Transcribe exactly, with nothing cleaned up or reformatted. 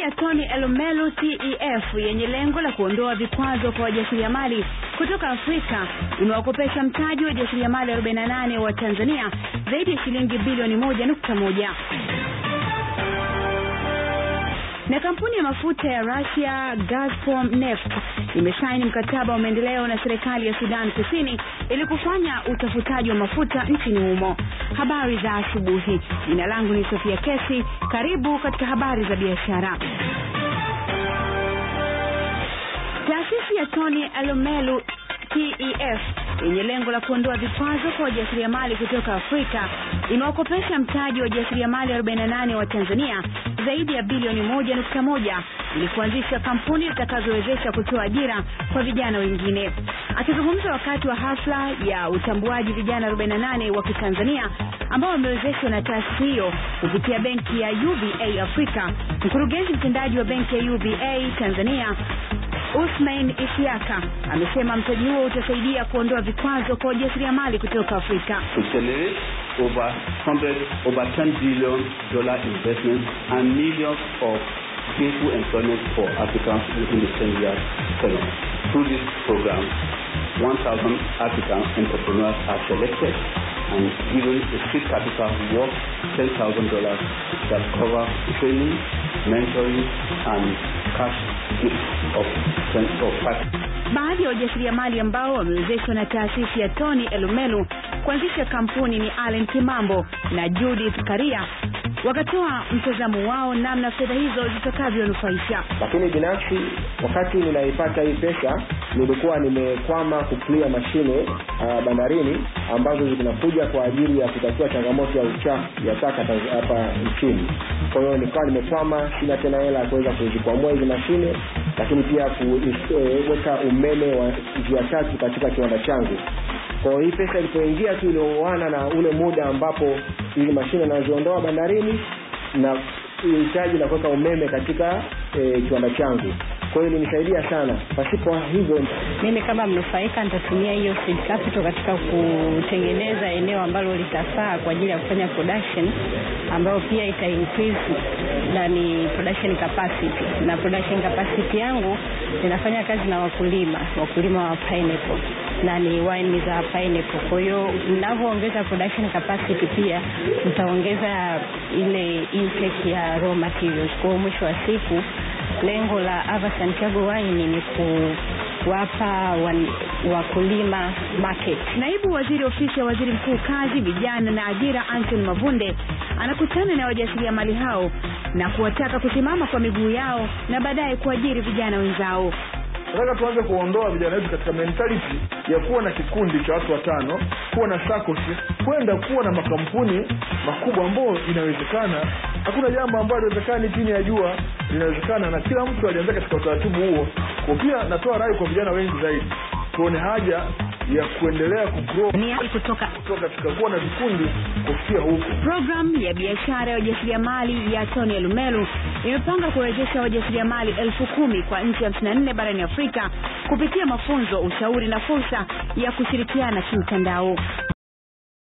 ya Tony Elumelu T E F yenye lengo la kuondoa vikwazo kwa wajasiriamali kutoka Afrika imewakopesha mtaji wa wajasiriamali arobaini na nane wa Tanzania zaidi ya shilingi bilioni moja nukta moja. Na kampuni ya mafuta ya Russia Gazprom Neft imesaini mkataba wa maendeleo na serikali ya Sudan Kusini ili kufanya utafutaji wa mafuta nchini humo. Habari za asubuhi. Jina langu ni Sofia Kesi. Karibu katika habari za biashara. Taasisi ya Tony Elumelu T E F yenye lengo la kuondoa vikwazo kwa wajasiriamali kutoka Afrika imewakopesha mtaji wa wajasiriamali arobaini na nane wa Tanzania zaidi ya bilioni moja nukta moja ili kuanzisha kampuni zitakazowezesha kutoa ajira kwa vijana wengine. Akizungumza wakati wa hafla ya utambuaji vijana arobaini na nane wa Kitanzania ambao wamewezeshwa na taasisi hiyo kupitia benki ya U B A Afrika, mkurugenzi mtendaji wa benki ya U B A Tanzania Usman Isiaka amesema mtaji huo utasaidia kuondoa vikwazo kwa wajasiriamali kutoka Afrika. Accelerate over one hundred over ten billion dollar investment and millions of gainful employment for Africans within the ten years term. Through this program, one thousand African entrepreneurs are selected and given a seed capital worth ten thousand dollars that cover training, mentoring, and cash gifts of five. Baadhi ya wajasiriamali ambao wamewezeshwa na taasisi ya Tony Elumelu kuanzisha kampuni ni Allen Kimambo na Judith Karia, wakatoa mtazamo wao namna fedha hizo zitakavyonufaisha. Lakini binafsi wakati ninaipata hii pesa nilikuwa nimekwama kuclear mashine uh, bandarini ambazo zinakuja kwa ajili ya kutatua changamoto ya uchafu ya taka hapa nchini. Kwa hiyo nilikuwa nimekwama, sina tena hela ya kuweza kuzikwamua hizo mashine, lakini pia kuweka umeme wa njia tatu katika kiwanda changu. Kwa hiyo hii pesa ilipoingia tu ilioana na ule muda ambapo hizi mashine naziondoa bandarini na uhitaji la kuweka umeme katika e, kiwanda changu. Kwa hiyo ilinisaidia sana. Pasipo hivyo mimi kama mnufaika nitatumia hiyo seed capital katika kutengeneza eneo ambalo litafaa kwa ajili ya kufanya production ambayo pia ita increase na ni production capacity. Na production capacity yangu ninafanya kazi na wakulima, wakulima wa pineapple na ni wine za pineapple. Kwa hiyo ninavyoongeza production capacity pia nitaongeza ile intake ya raw materials. Kwa mwisho wa siku lengo la Ava Santiago Wine ni kuwapa wakulima market. Naibu Waziri Ofisi ya Waziri Mkuu Kazi, Vijana na Ajira Anthony Mavunde anakutana na wajasiriamali hao na kuwataka kusimama kwa miguu yao na baadaye kuajiri vijana wenzao. Tunataka tuanze kuondoa vijana wetu katika mentality ya kuwa na kikundi cha watu watano, kuwa na SACCOS, kwenda kuwa na makampuni makubwa ambayo inawezekana. Hakuna jambo ambalo linawezekana chini ya jua, linawezekana na kila mtu alianza katika utaratibu huo. Kwa pia natoa rai kwa vijana wengi zaidi, tuone haja ya kuendelea kugrow ni kutoka kutoka katika kuwa na vikundi kufikia huko. Program ya biashara ya wajasiriamali ya Tony Elumelu imepanga kuwezesha wajasiriamali elfu kumi kwa nchi hamsini na nne barani Afrika kupitia mafunzo, ushauri na fursa ya kushirikiana kimtandao.